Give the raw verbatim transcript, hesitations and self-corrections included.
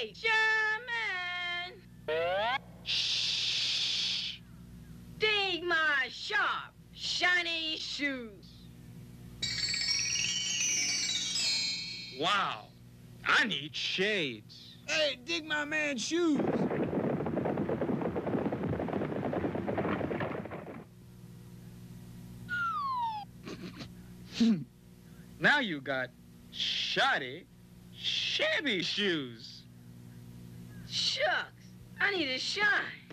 Hey, Sherman! Shh! Dig my sharp, shiny shoes. Wow, I need shades. Hey, dig my man's shoes. Now you got shoddy, shabby shoes. Shucks, I need a shine.